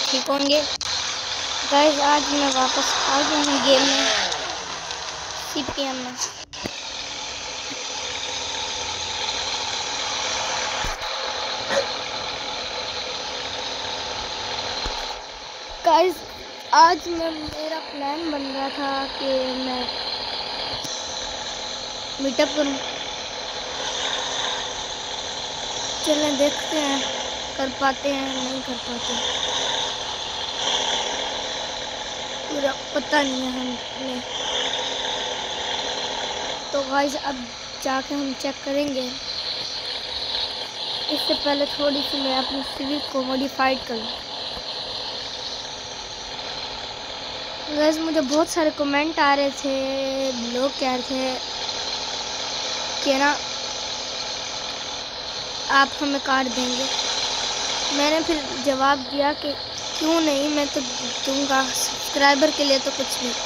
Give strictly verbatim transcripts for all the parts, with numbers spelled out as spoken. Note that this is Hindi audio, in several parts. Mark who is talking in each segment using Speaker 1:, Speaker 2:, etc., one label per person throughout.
Speaker 1: ठीक होंगे। गाइस आज मैं वापस आ गया हूँ गेम में, सीपीएम में। गाइस आज मैं मेरा प्लान बन रहा था कि मैं मीटअप करूँ। चलें देखते हैं कर पाते हैं नहीं कर पाते, पूरा पता नहीं है हमें। तो गाइस अब जाके हम चेक करेंगे। इससे पहले थोड़ी सी मैं अपनी सिविक को मॉडिफाइड करूँ। गाइस मुझे बहुत सारे कमेंट आ रहे थे, लोग कह रहे थे कि ना आप हमें कार देंगे। मैंने फिर जवाब दिया कि क्यों नहीं, मैं तो दूंगा सब्सक्राइबर के लिए तो कुछ भी।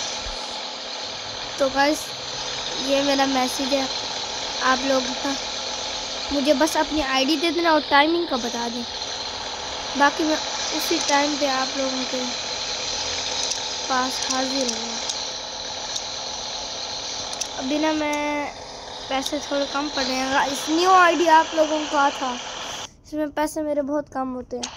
Speaker 1: तो गाइस ये मेरा मैसेज है आप लोगों का, मुझे बस अपनी आईडी दे देना और टाइमिंग का बता दें, बाकी मैं उसी टाइम पे आप लोगों के पास हाजिर हूँ। अभी ना मैं पैसे थोड़े कम पड़ रहे हैं। इस न्यू आईडी आप लोगों को कहा था, इसमें पैसे मेरे बहुत कम होते हैं।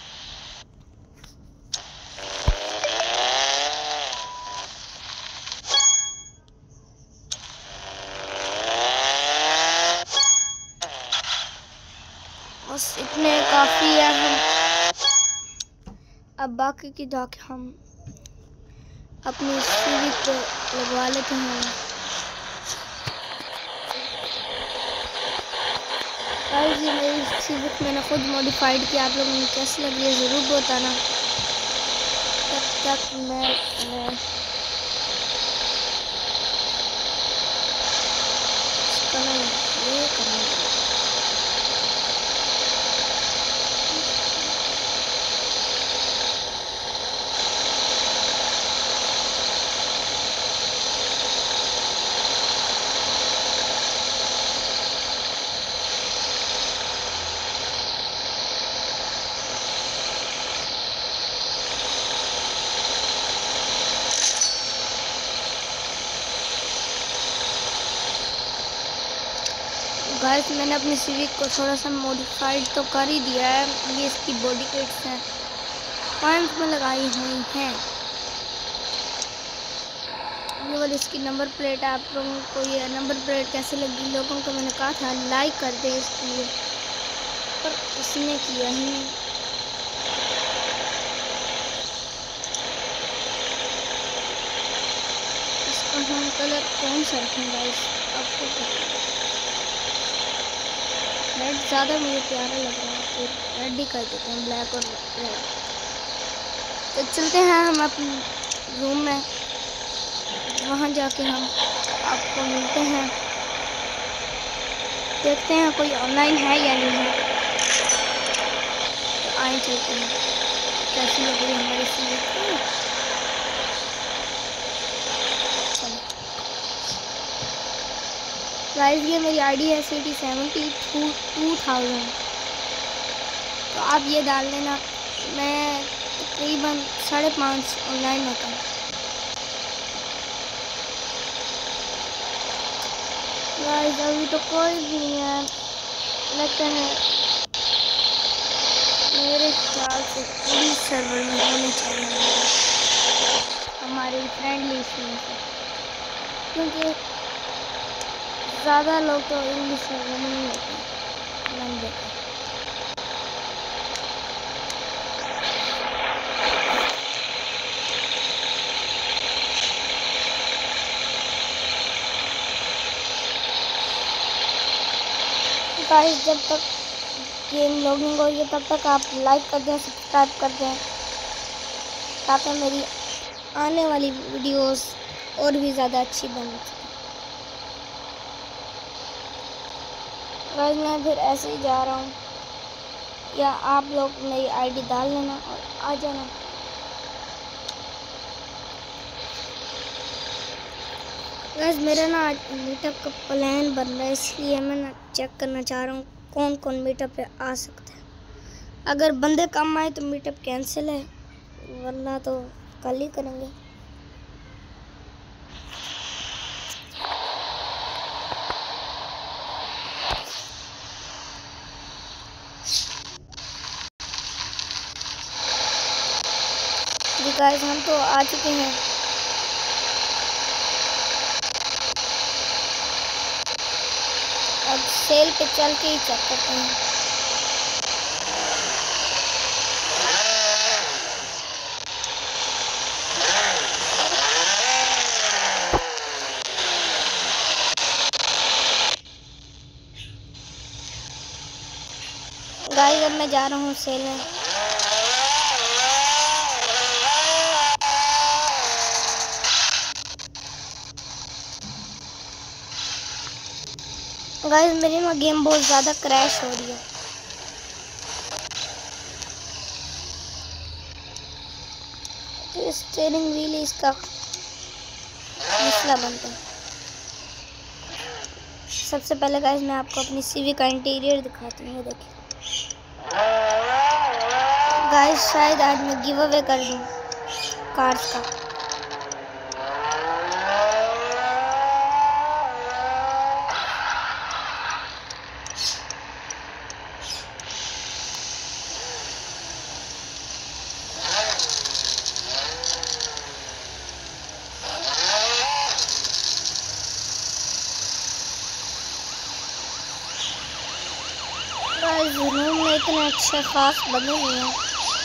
Speaker 1: बस इतने काफ़ी है। हम अब बाकी की जाके हम अपनी सिविक पे लगवा लेते हैं। गाइस ये मेरी सिविक मैंने खुद मॉडिफाइड किया, आप लोगों को कैसी लग रही है ज़रूर बताना। तब तक मैं, मैं इसका ना ये करना गाइस मैंने अपनी सिविक को थोड़ा सा मॉडिफाइड तो कर ही दिया है। ये इसकी बॉडी किट्स हैं, पॉइंट में लगाई हुई हैं। ये वाली इसकी नंबर प्लेट है। आप लोगों को ये नंबर प्लेट कैसे लगी? लोगों को मैंने कहा था लाइक कर दे इसके लिए, पर इसने किया ही नहीं। इसका हम कलर कौन सा रखें गाइस? आपको पता है रेड ज़्यादा मुझे प्यारा लग रहा है, तो रेड ही कर देते हैं, ब्लैक और रेड। तो चलते हैं हम अपने रूम में, वहाँ जाके हम आपको मिलते हैं, देखते हैं कोई ऑनलाइन है या नहीं है। तो आए चलते हैं, कैसी लग रही है हमारी सिविक। गाइस ये मेरी आईडी है city seventy two two thousand. तो आप ये डाल लेना। मैं तकरीबन साढ़े पाँच ऑनलाइन होता हूँ। गाइस अभी तो कोई भी नहीं है, लगता है मेरे ख्याल से पुलिस सर्वर में होने चाहिए हमारे फ्रेंड लिस्ट में से, क्योंकि ज़्यादा लोग तो इंग्लिश सर्वर में नहीं होते मैंने देखा। गाइस जब तक गेम लॉगिंग हो तब तक आप लाइक कर दें, सब्सक्राइब कर दें, ताकि मेरी आने वाली वीडियोस और भी ज़्यादा अच्छी बन सके। गाइस मैं फिर ऐसे ही जा रहा हूँ, या आप लोग मेरी आईडी डाल लेना और आ जाना। गाइस मेरा ना आज मीटअप का प्लान बन रहा है, इसलिए मैं ना चेक करना चाह रहा हूँ कौन कौन मीटअप पे आ सकता है। अगर बंदे कम आए तो मीटअप कैंसिल है, वरना तो कल ही करेंगे। जी गाइस हम तो आ चुके हैं। अब सेल पे चल के ही चेक करते हैं। गाइस अब मैं जा रहा हूँ सेल में। गाइस मेरी ना गेम बहुत ज़्यादा क्रैश हो रही है। तो स्टीयरिंग व्हील इसका मसला बनता है। सबसे पहले गाइस मैं आपको अपनी सिविक का इंटीरियर दिखाती हूँ। देखिए गाइस शायद आज मैं गिव अवे कर दूँ कार्स का। रूम में इतने अच्छे खास बने हुए हैं।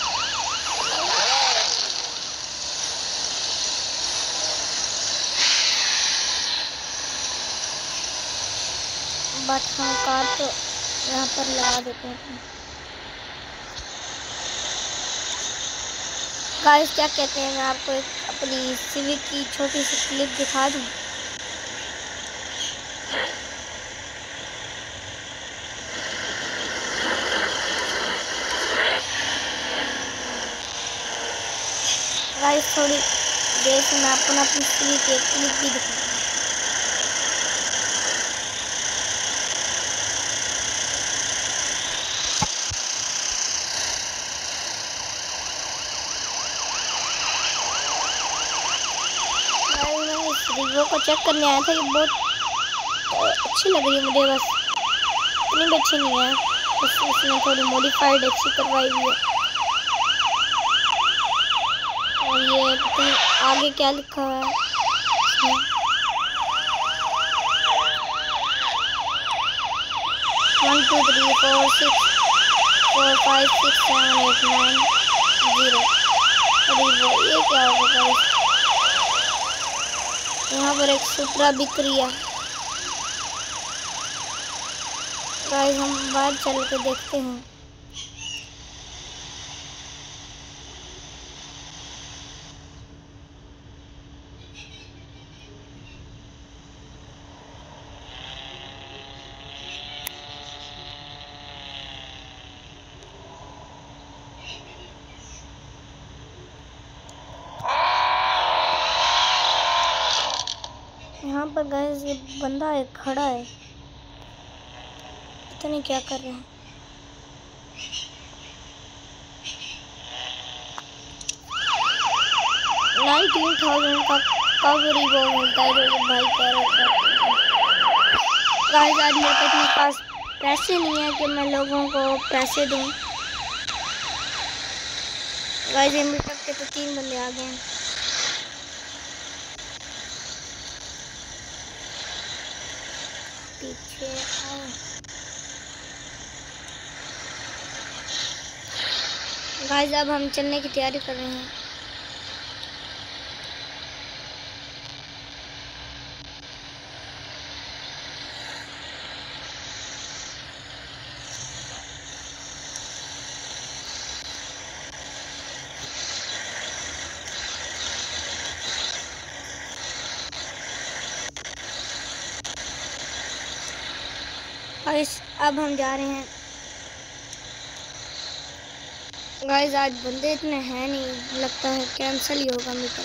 Speaker 1: बट हम कार तो यहाँ पर लगा देते हैं। गाइस क्या कहते हैं मैं आपको एक अपनी सिविक की छोटी सी क्लिप दिखा दूँ। गाइस थोड़ी देर से मैं आपको अपनी सिविक की एक क्लिप भी दिखाऊँ। रिव्यू को चेक करने आया था। ये बहुत अच्छी लग रही है मुझे, बस इतनी भी अच्छी नहीं है। बस इसमें थोड़ी मॉडिफाइड अच्छी करवाई हुई है। और ये पता नहीं आगे क्या लिखा है इसमें। One two three four six four five six seven eight nine zero. अरे ये क्या होगा? यहाँ पर एक सुपरा बिक रही है। गाइस हम बाहर चल के देखते हैं। यहाँ पर गाइस ये बंदा एक खड़ा है, पता नहीं क्या कर रहे हैं। नाइनटीन थाउजेंड का कवरी वो मिलता है जो ये भाई कह रहे थे। गाइस आज मेरे पास मेरे पास पैसे नहीं है कि मैं लोगों को पैसे दूं। गाइस ये मीटअप के तो तीन बंदे आ गए हैं। पीछे आओ। गाइस अब हम चलने की तैयारी कर रहे हैं। गाइस अब हम जा रहे हैं। गाइस आज बंदे इतने हैं नहीं, लगता है कैंसिल ही होगा मीटअप।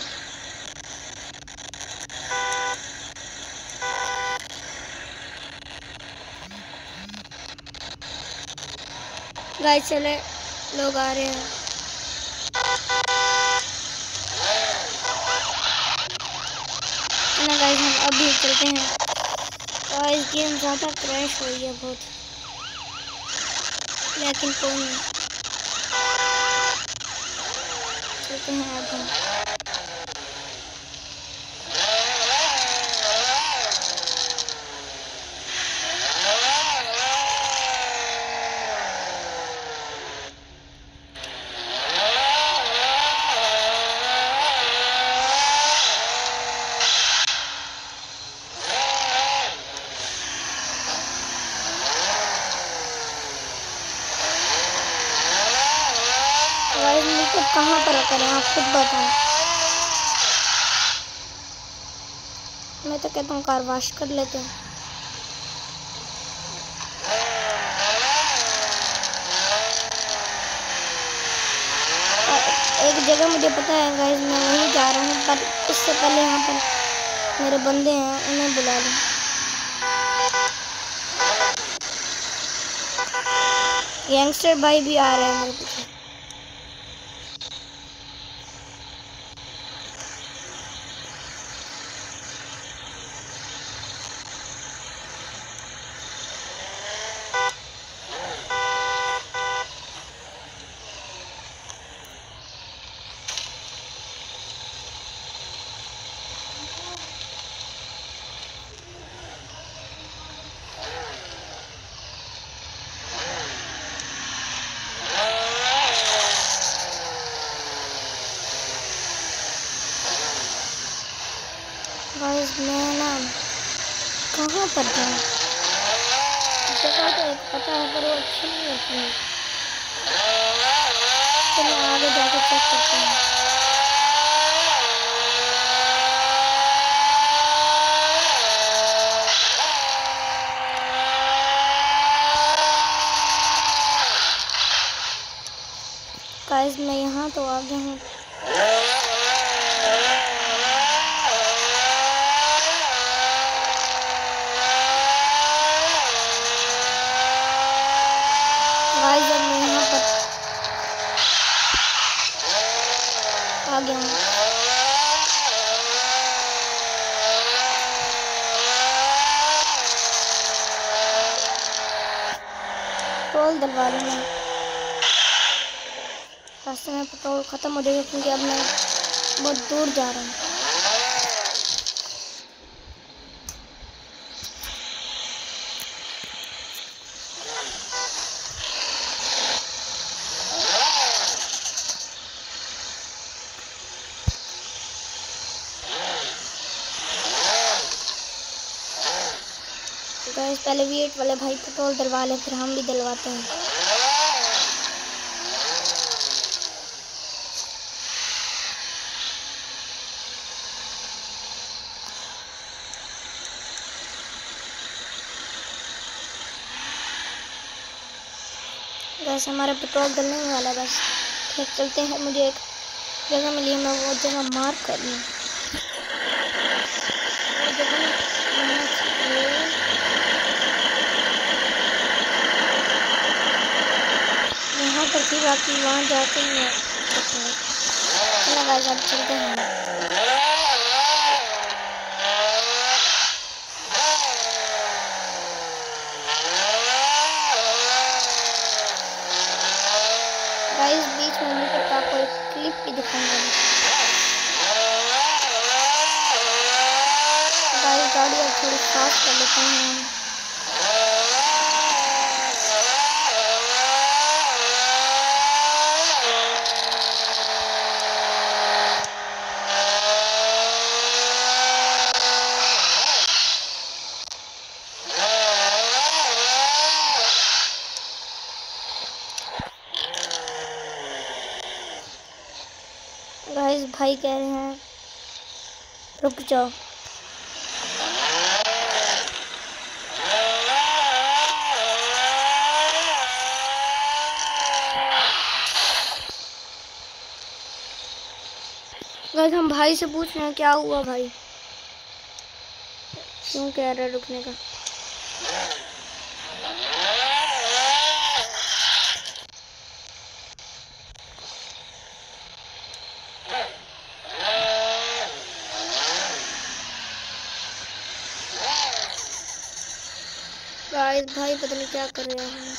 Speaker 1: गाइस चले लोग आ रहे हैं। ना गाइस हम अभी चलते हैं। गाइस गेम ज़्यादा क्रैश हो रही है बहुत, लेकिन कोई नहीं, चलते हैं अब हम। कहाँ पर करें आप खुद बताएं। मैं तो कहता हूँ कार वॉश कर लेते हैं। एक जगह मुझे पता है गाइस, मैं वहीं जा रहा हूँ, पर उससे पहले यहाँ पर मेरे बंदे हैं, उन्हें बुला लूँ। यंगस्टर भाई भी आ रहे हैं मेरे पीछे। गाइस मैं ना कहाँ पर जाऊँ, जगह तो एक पता है पर वो अच्छी नहीं होती है। चलो आगे जाके चेक करते हैं। गाइस मैं यहाँ तो आ गया हूँ। गाइस अब मैं यहाँ पर आ गया हूँ। पेट्रोल डलवा लूँगा, रास्ते में पेट्रोल ख़त्म हो जाएगा क्योंकि अब मैं बहुत दूर जा रहा हूँ। गाइस पहले वीएट वाले भाई पेट्रोल डलवा ले, फिर हम भी डलवाते हैं। गाइस हमारा पेट्रोल डलने वाला है, बस फिर चलते हैं। मुझे एक जगह मिली है, मैं वो जगह मार्क कर लूँ। वो जगह यहाँ पर थी, बाकी वहाँ जाके मैं चलो गाइस अब चलते हैं। गाइस बीच में मैं आपको एक क्लिप भी दिखाऊंगा। गाइस गाड़ी अब थोड़ी फास्ट कर लेते हैं। गाइस भाई कह रहे हैं रुक जाओ। गाइस हम भाई से पूछ रहे हैं क्या हुआ भाई, क्यों कह रहे हैं रुकने का। गाइस भाई पता नहीं क्या कर रहे हैं।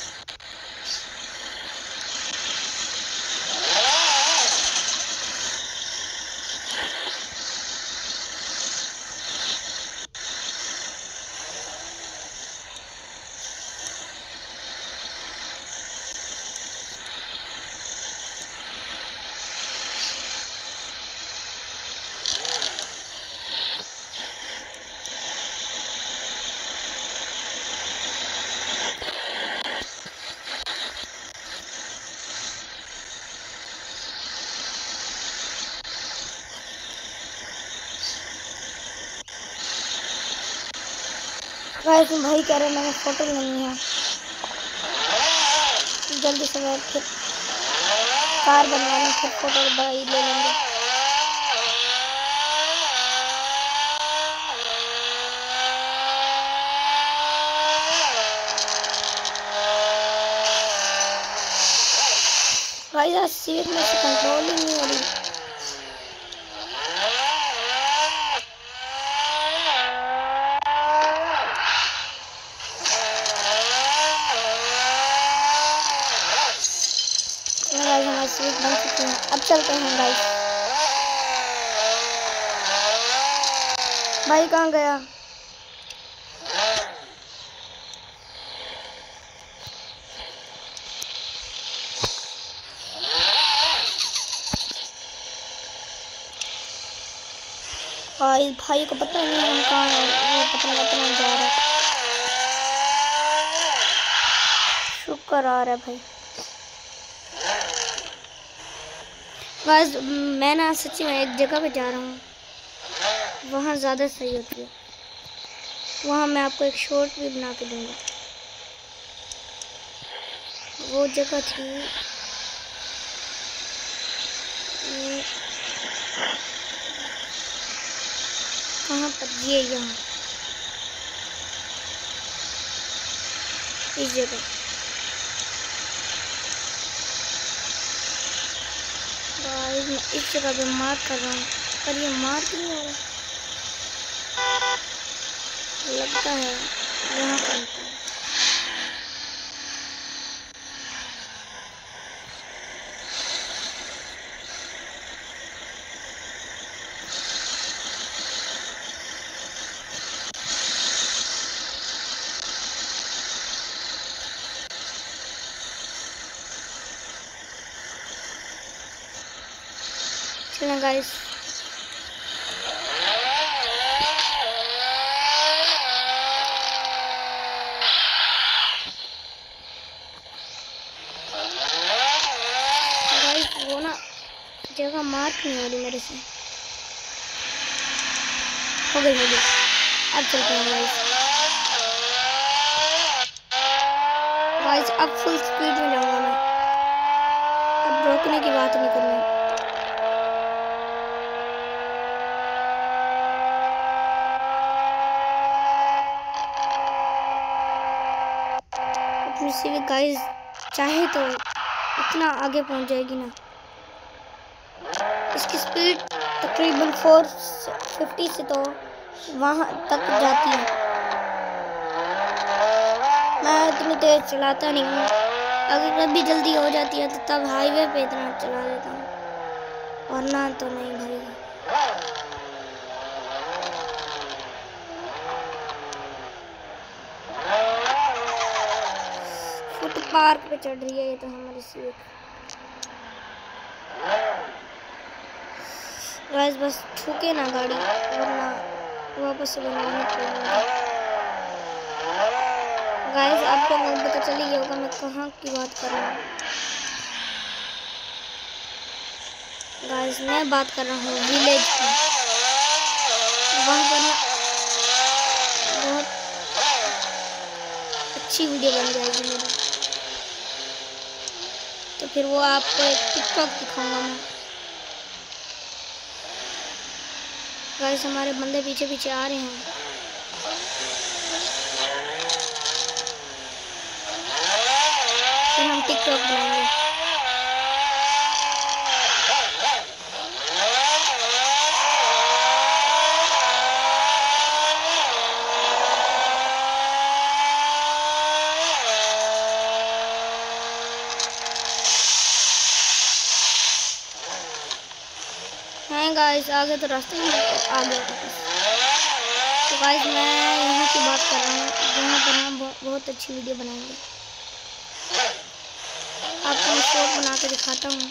Speaker 1: गाइस भाई कह रहे मैंने फोटो नहीं है, जल्दी से मैं फिर कार बनवाना, फिर फोटो भाई ले लेंगे। गाइस आज सीट में से कंट्रोल ही नहीं हो रही। हमारी सीट बन चुकी है, अब चलते हैं गाइस। भाई कहाँ गया? भाई भाई को पता नहीं हम कहाँ हैं, वो पता नहीं अपना जा रहा है। शुक्र आ रहा है भाई। बस मैं ना सच्ची में एक जगह पे जा रहा हूँ, वहाँ ज़्यादा सही होती है। वहाँ मैं आपको एक शॉर्ट भी बना के दूँगा। वो जगह थी ये कहाँ पर, ये यहाँ इस जगह। गाइस मैं इस जगह पे मार कर रहा हूँ, पर ये मार क्यों नहीं हो रहा? लगता है यहाँ पर होता है। चलें गाइस, गाइस वो ना जगह मार्क नहीं हो रही मेरे से। हो गई हो गई, अब चलते हैं गाइस। गाइस अब फुल स्पीड में जाऊंगा मैं, अब रोकने की बात नहीं करनी। अपनी सिविक गाइस चाहे तो इतना आगे पहुंच जाएगी ना। इसकी स्पीड तकरीबन फोर फिफ्टी से तो वहाँ तक जाती है। मैं इतनी तेज चलाता नहीं हूँ, अगर कभी जल्दी हो जाती है तो तब हाईवे पे इतना चला लेता हूँ, वरना तो नहीं भाई। फुट पार्क पे चढ़ रही है ये तो हमारी सीट। गाइस बस ठुके ना गाड़ी, वरना वापस से बनवानी पड़ेगी। गाइस आपको लोग पता चल ही होगा मैं कहाँ की बात कर रहा हूँ। गाइस मैं बात कर रहा हूँ विलेज की। वहाँ पर ना बहुत अच्छी वीडियो बन जाएगी मेरी, तो फिर वो आपको एक टिकटॉक दिखाऊंगा मैं। गाइस हमारे बंदे पीछे पीछे आ रहे हैं। फिर हम टिकटॉक बनाएंगे। हैं गाइस, आगे तो रास्ते में आ गए। तो गाइस मैं यहाँ की बात कर रहा हूँ जहाँ पर हम बहुत अच्छी वीडियो बनाएंगे। आपको मैं शॉर्ट बना के दिखाता हूँ।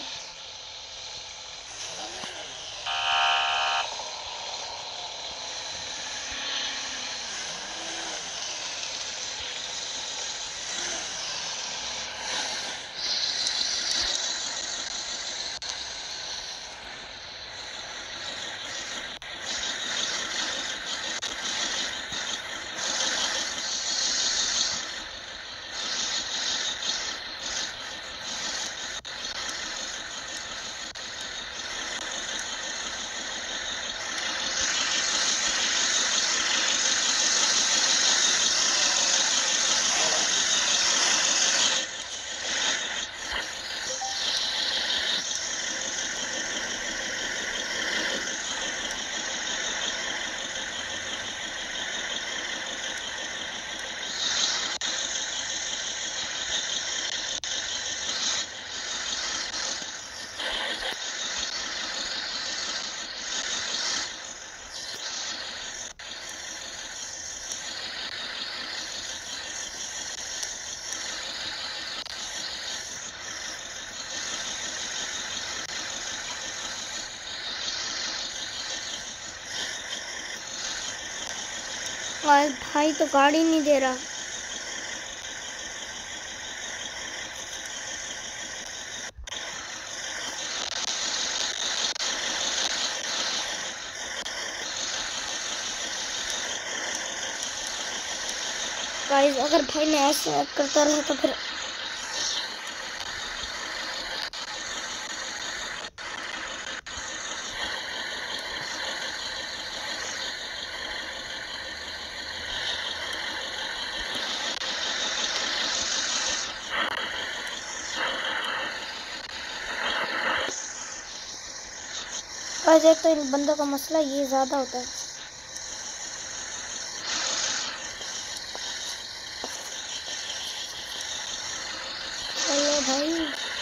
Speaker 1: और भाई तो गाड़ी नहीं दे रहा। गाइस अगर भाई ने ऐसे करता रहा तो फिर गाइस एक तो इन बंदों का मसला ये ज़्यादा होता है। चलो भाई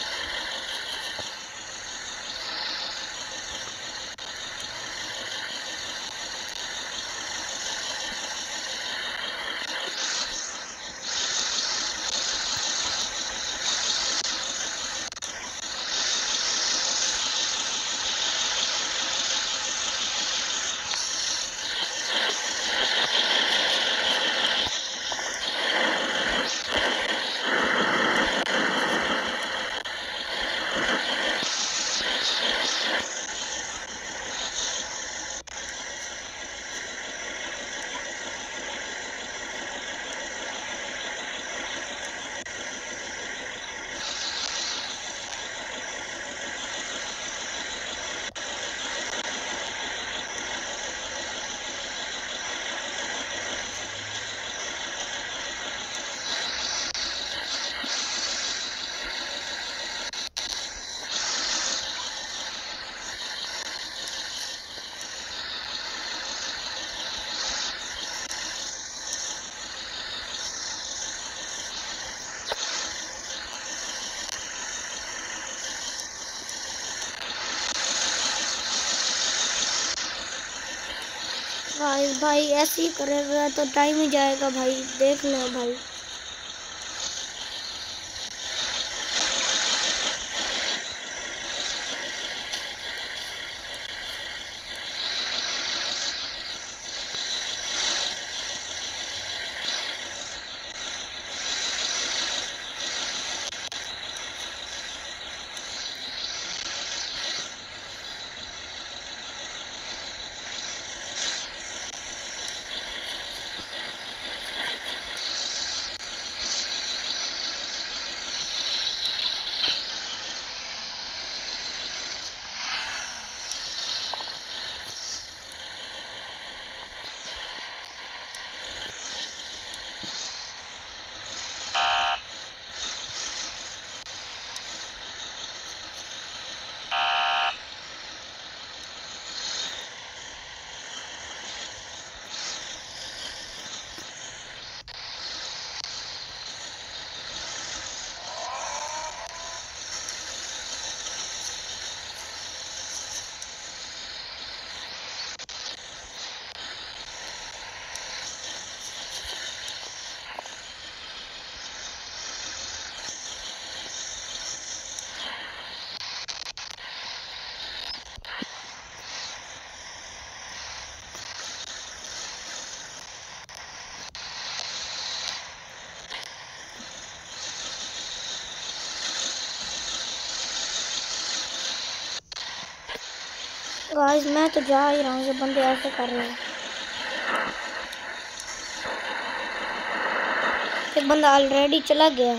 Speaker 1: गाइस भाई ऐसे ही करेगा तो टाइम ही जाएगा भाई, देख लो भाई। गाइस मैं तो जा ही रहा हूँ, ये बंदे ऐसे कर रहे हैं। एक बंदा ऑलरेडी चला गया।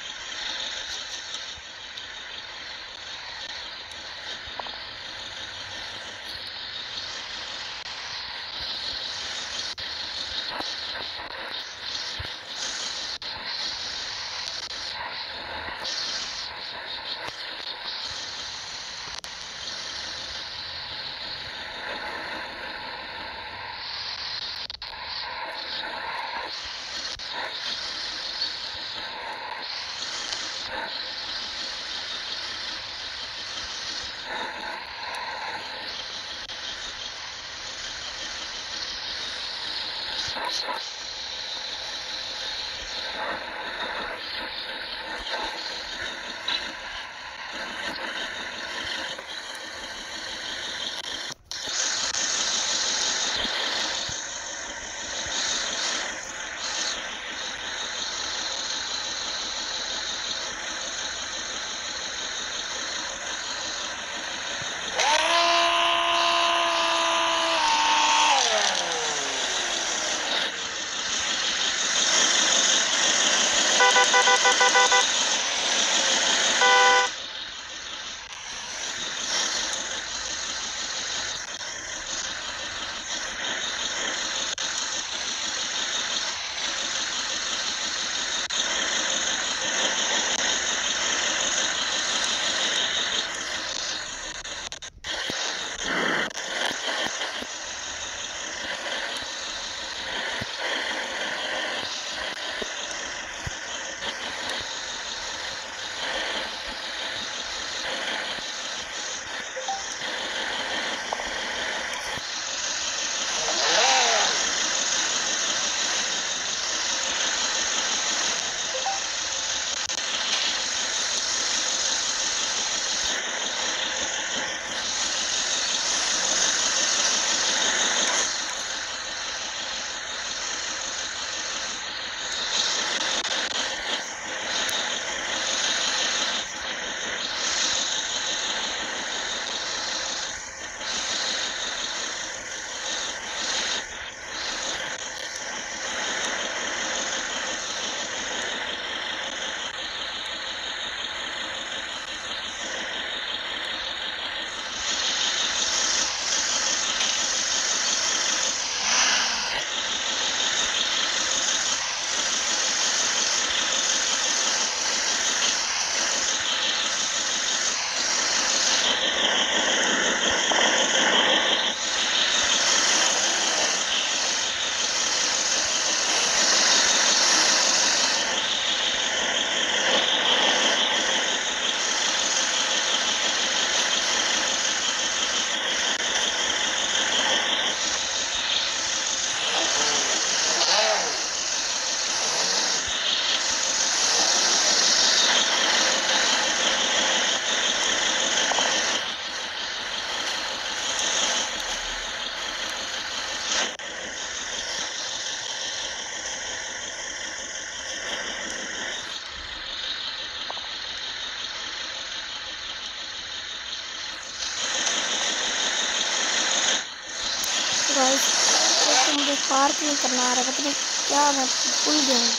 Speaker 1: गाइस तो मुझे पार्क में करना आ रहा है, पता नहीं क्या मैं भूल गया हूँ।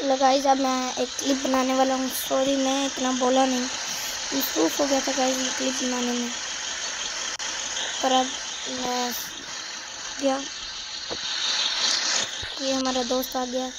Speaker 1: चलो गाइस, अब मैं एक क्लिप बनाने वाला हूँ। सॉरी मैं इतना बोला नहीं, मसरूफ हो गया था गाइस ये क्लिप बनाने में, पर अब मैं गया। ये हमारा दोस्त आ गया।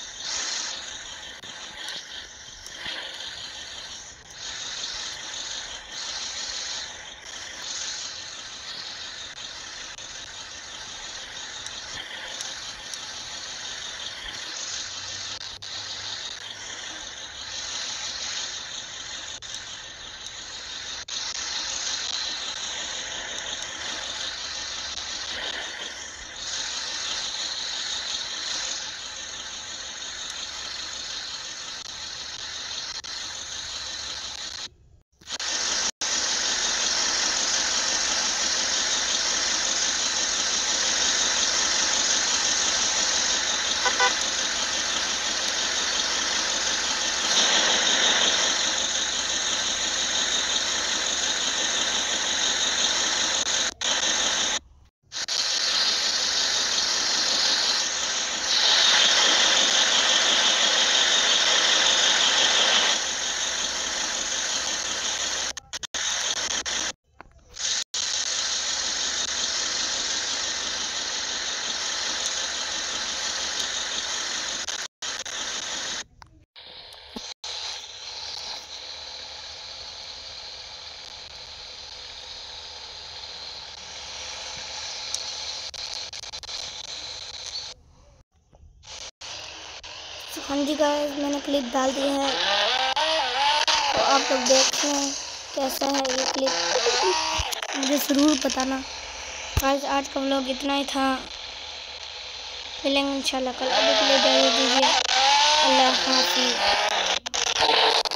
Speaker 1: हाँ जी गाइस, मैंने क्लिप डाल दी है, तो आप लोग देखें कैसा है ये क्लिप, मुझे ज़रूर बताना। गाइस आज का व्लॉग इतना ही था, मिलेंगे इंशाल्लाह कल। अभी के लिए इजाज़त दीजिए, अल्लाह हाफ़िज़।